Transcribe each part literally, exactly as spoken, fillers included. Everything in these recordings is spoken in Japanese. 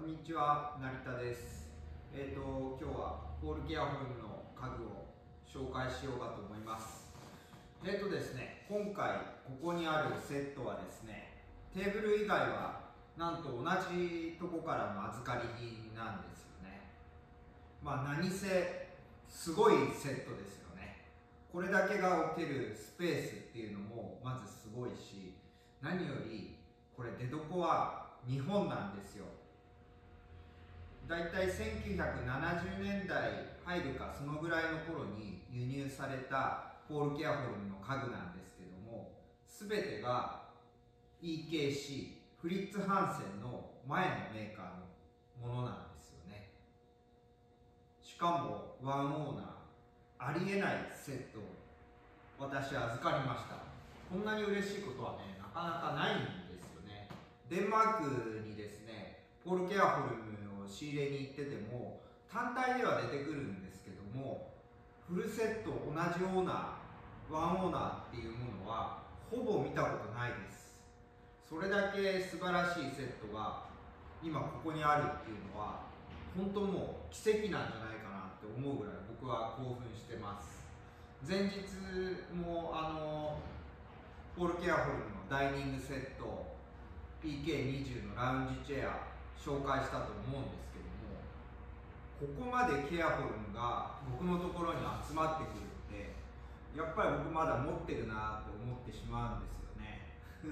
こんにちは、成田です。えっ、ー、と今日はポール・ケアホルムの家具を紹介しようかと思います。えっ、ー、とですね、今回ここにあるセットはですね、テーブル以外はなんと同じとこからの預かり品なんですよね。まあ何せすごいセットですよね。これだけが置けるスペースっていうのもまずすごいし、何よりこれ出所は日本なんですよ。だいたいせんきゅうひゃくななじゅうねんだい入るかそのぐらいの頃に輸入されたポール・ケアホルムの家具なんですけども、全てが イーケーシー フリッツ・ハンセンの前のメーカーのものなんですよね。しかもワンオーナー、ありえないセットを私預かりました。こんなに嬉しいことはね、なかなかないんですよね。デンマークにですね、ポール・ケアホルムの仕入れに行ってても単体では出てくるんですけども、フルセット同じオーナー、ワンオーナーっていうものはほぼ見たことないです。それだけ素晴らしいセットが今ここにあるっていうのは本当もう奇跡なんじゃないかなって思うぐらい僕は興奮してます。前日もあのポール・ケアホルムのダイニングセット ピーケーにじゅう のラウンジチェア紹介したと思うんですけども、ここまでケアホルムが僕のところに集まってくるってやっぱり僕まだ持ってるなって思ってしまうんですよね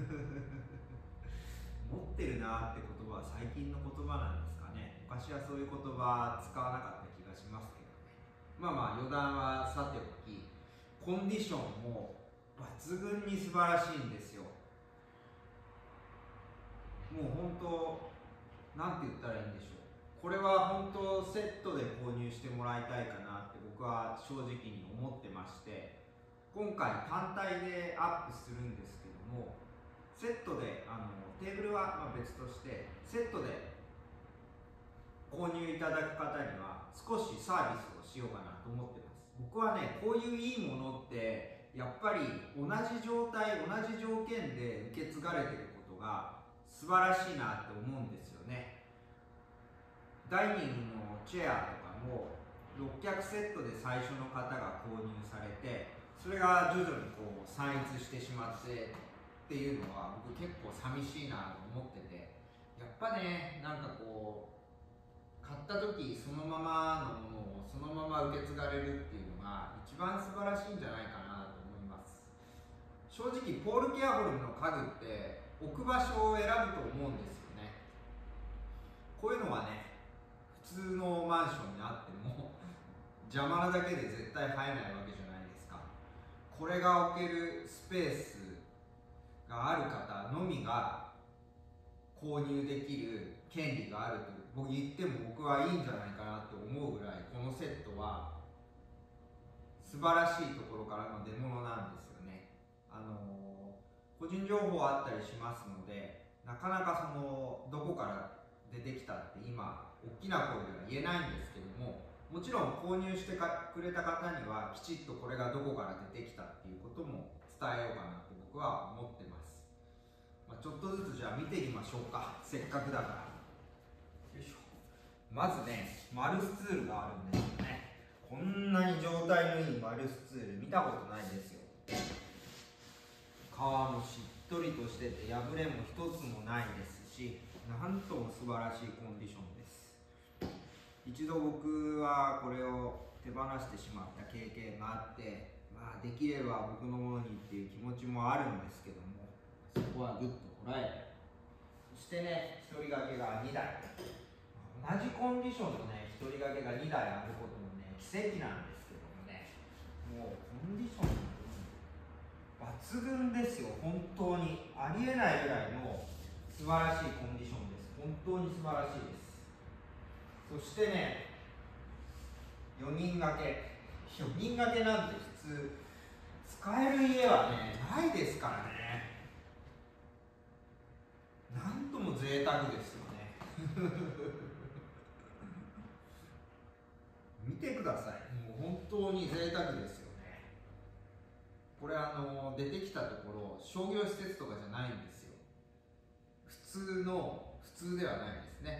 持ってるなって言葉は最近の言葉なんですかね。昔はそういう言葉使わなかった気がしますけどね。まあまあ余談はさておき、コンディションも抜群に素晴らしいんですよ。もう本当なんて言ったらいいんでしょう、これは本当セットで購入してもらいたいかなって僕は正直に思ってまして、今回単体でアップするんですけども、セットであのテーブルはまあ別としてセットで購入いただく方には少しサービスをしようかなと思ってます。僕はね、こういういいものってやっぱり同じ状態同じ条件で受け継がれていることが素晴らしいなって思うんですよね。ダイニングのチェアとかもろっきゃくセットで最初の方が購入されて、それが徐々にこう散逸してしまってっていうのは僕結構寂しいなと思ってて、やっぱね、なんかこう買った時そのままのものをそのまま受け継がれるっていうのが一番素晴らしいんじゃないかなと思います。正直ポール・ケアホルムの家具って置く場所を選ぶと思うんですよね。こういうのはね、普通のマンションにあっても邪魔なだけで絶対入れないわけじゃないですか。これが置けるスペースがある方のみが購入できる権利があると僕言っても僕はいいんじゃないかなって思うぐらい、このセットは素晴らしいところからの出物なんですよね。あの個人情報あったりしますので、なかなかそのどこから出てきたって今大きな声では言えないんですけども、もちろん購入してくれた方にはきちっとこれがどこから出てきたっていうことも伝えようかなって僕は思ってます。まあ、ちょっとずつじゃあ見てみましょうか、せっかくだから。よいしょ。まずね、マルスツールがあるんですよね。こんなに状態のいいマルスツール見たことないですよ。皮もしっとりとしてて破れも一つもないですし、なんとも素晴らしいコンディションです。一度僕はこれを手放してしまった経験があって、まあ、できれば僕のものにっていう気持ちもあるんですけども、そこはぐっとこらえて、そしてね、一人掛けがにだい、同じコンディションのね、一人掛けがにだいあることもね、奇跡なんですけどもね、もうコンディション抜群ですよ。本当にありえないぐらいの素晴らしいコンディションです。本当に素晴らしいです。そしてね、よにん掛けよにん掛けなんて普通使える家はねないですからね。なんとも贅沢ですよね見てください、もう本当に贅沢ですよね。これあの出てきたところ商業施設とかじゃないんですよ。普通の普通ではないですね。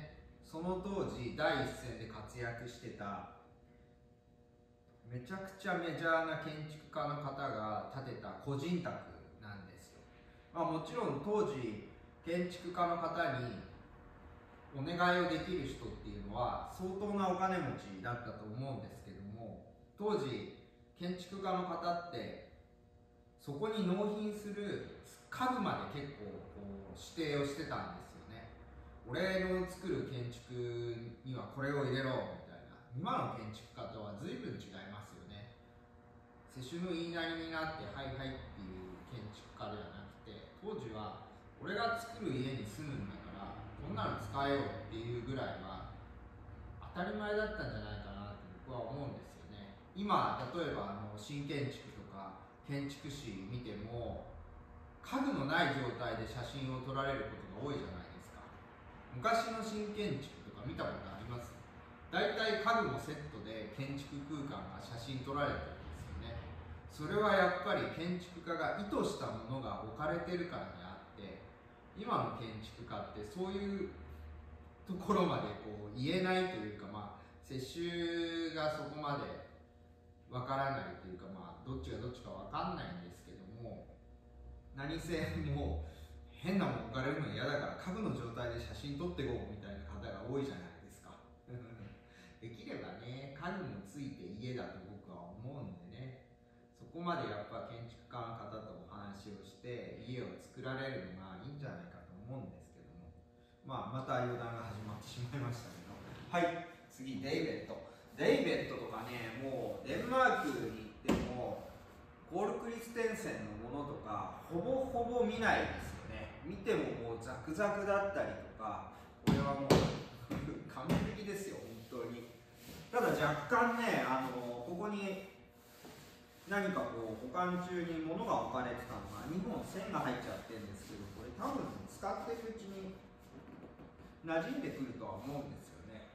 その当時第一線で活躍してためちゃくちゃメジャーな建築家の方が建てた個人宅なんですよ。まあ、もちろん当時建築家の方にお願いをできる人っていうのは相当なお金持ちだったと思うんですけども、当時建築家の方ってそこに納品する家具まで結構こう指定をしてたんですよね。俺の作る建築にはこれを入れろみたいな。今の建築家とは随分違いますよね。世襲の言いなりになってはいはいっていう建築家ではなくて、当時は俺が作る家に住むんだからこんなの使えよっていうぐらいは当たり前だったんじゃないかなって僕は思うんですよね。今例えばあの新建築とか建築士見ても家具のない状態で写真を撮られることが多いじゃないですか。昔の新建築とか見たことあります？だいたい家具もセットで建築空間が写真撮られてるんですよね。それはやっぱり建築家が意図したものが置かれてるからであって、今の建築家ってそういうところまでこう言えないというか、まあ世襲がそこまでわからないというか、まあどっちがどっちかわかんないんですけども、何せもう変なもん置かれるの嫌だから家具の状態で写真撮っていこうみたいな方が多いじゃないですかできればね、家具もついて家だと僕は思うんでね、そこまでやっぱ建築家の方とお話をして家を作られるのがいいんじゃないかと思うんですけども、まあまた余談が始まってしまいましたけど、はい、次デイベッド。デイベッドとかね、もうデンマークに行ってもコールクリステンセンのものとかほぼほぼ見ないですよね。見てももうザクザクだったりとか、これはもう完璧ですよ本当に。ただ若干ね、あのここに何かこう保管中に物が置かれてたのがにほん線が入っちゃってるんですけど、これ多分使ってるうちに馴染んでくるとは思うんですよね。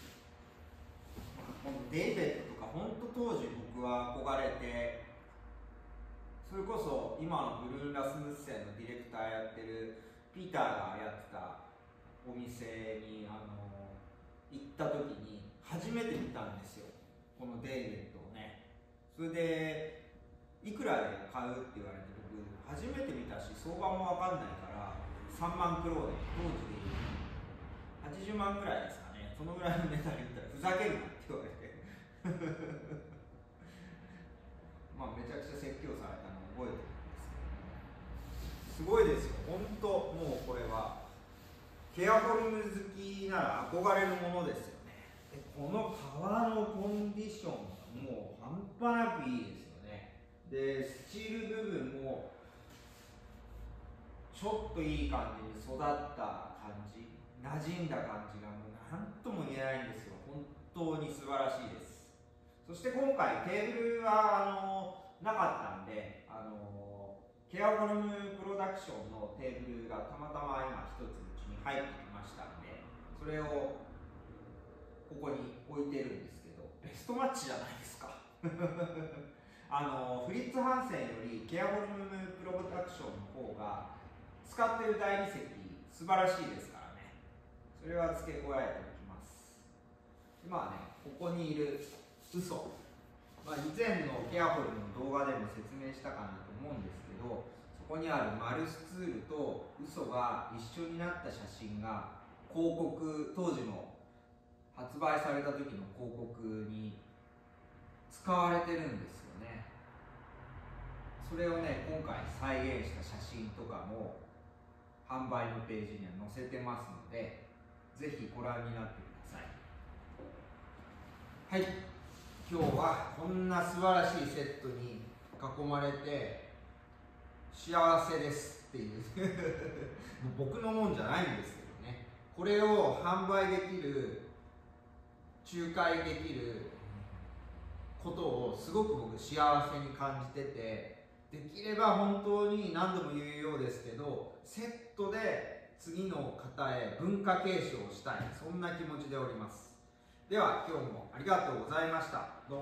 このデイベッドとか本当当時僕は憧れて、それこそ今のブルーン・ラスムッセンのディレクターやってるピーターがやってたお店にあの行った時に初めて見たんですよ、このデイベッドをね。それでいくらで買うって言われて、僕初めて見たし相場も分かんないからさんまんクローネ、当時ではちじゅうまんぐらいですかね、そのぐらいの値段言ったらふざけるなって言われてまあめちゃくちゃ説教されたのを覚えてるんですけど、すごいですよ本当。もうこれはケアフォルム好きなら憧れるものですよね。でこの革のコンディションがもう半端なくいいですよね。でスチール部分もちょっといい感じに育った感じ、馴染んだ感じがもう何とも言えないんですよ。本当に素晴らしいです。そして今回テーブルはあのなかったんで、あのケアフォルムプロダクションのテーブルがたまたま今一つうちに入ってきましたんで、それをここに置いてるんですけど、ベストマッチじゃないですかあのフリッツ・ハンセンよりケアフォルムプロダクションの方が使ってる大理石素晴らしいですからね。それは付け加えておきます。まあね、ここにいる嘘、まあ、以前のケアフォルムの動画でも説明したかなと思うんですけど、そこにあるマルスツールと嘘が一緒になった写真が広告、当時の発売された時の広告に使われてるんですよね。それをね、今回再現した写真とかも販売のページには載せてますので、ぜひご覧になってください。はい、今日はこんな素晴らしいセットに囲まれて幸せですっていう僕のもんじゃないんですけどね、これを販売できる、仲介できることをすごく僕幸せに感じてて、できれば本当に何度も言うようですけど、セットで次の方へ文化継承をしたい、そんな気持ちでおります。では今日もありがとうございました。どうも